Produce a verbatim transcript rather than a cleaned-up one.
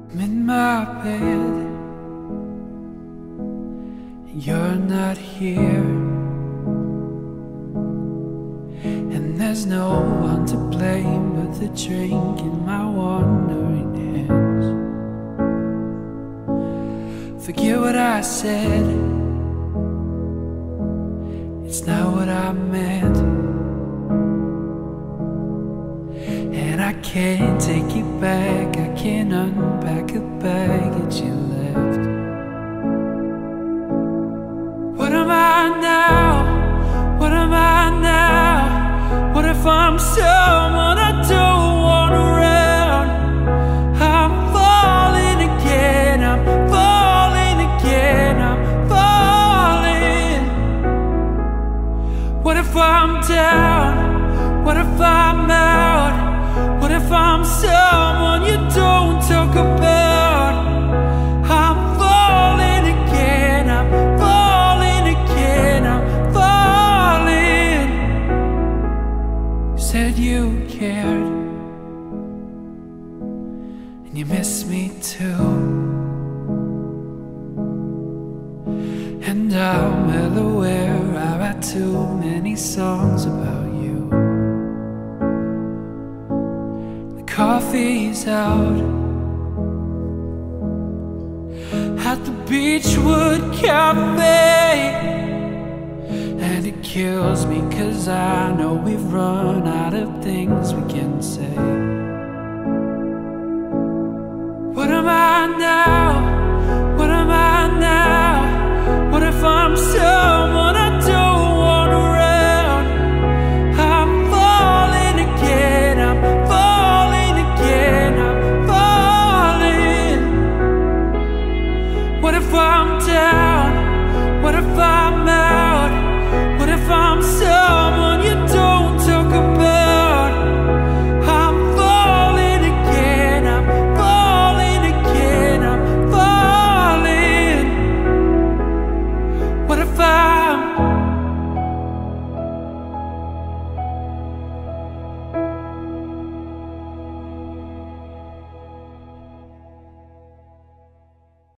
I'm in my bed and you're not here, and there's no one to blame but the drink in my wandering hands. Forget what I said, it's not what I meant, and I can't take it back. I can't unpack a baggage you left. What am I now? What am I now? What if I'm someone I don't want around? I'm falling again, I'm falling again, I'm falling. What if I'm down? What if I'm out? What if I'm someone you don't talk about? I'm falling again, I'm falling again, I'm falling. You said you cared, and you miss me too, and I'm well aware I write too many songs about you. Coffee's out at the Beechwood Cafe, and it kills me 'cause I know we've run out of things we can say.